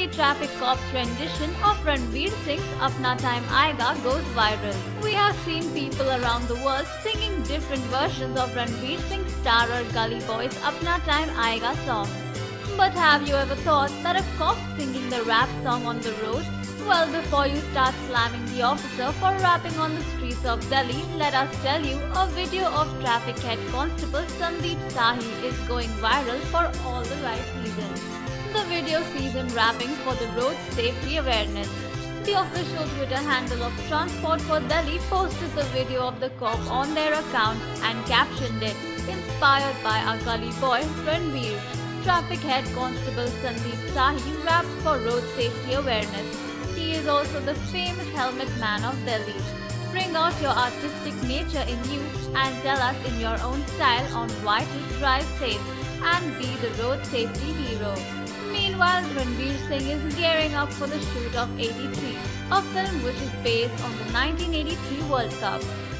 Delhi traffic cop's rendition of Ranveer Singh's Apna Time Aayega goes viral. We have seen people around the world singing different versions of Ranveer Singh's starrer Gully Boy's Apna Time Aayega song. But have you ever thought that a cop singing the rap song on the road? Well, before you start slamming the officer for rapping on the streets of Delhi, let us tell you a video of Traffic Head Constable Sandeep Sahi is going viral for all the right reasons. The video sees him rapping for the road safety awareness. The official Twitter handle of Transport for Delhi posted the video of the cop on their account and captioned it, "Inspired by our gully boy Ranveer. Traffic Head Constable Sandeep Sahi raps for road safety awareness. He is also the famous helmet man of Delhi. Bring out your artistic nature in you and tell us in your own style on why to drive safe and be the road safety hero." Meanwhile, Ranveer Singh is gearing up for the shoot of 83, a film which is based on the 1983 World Cup.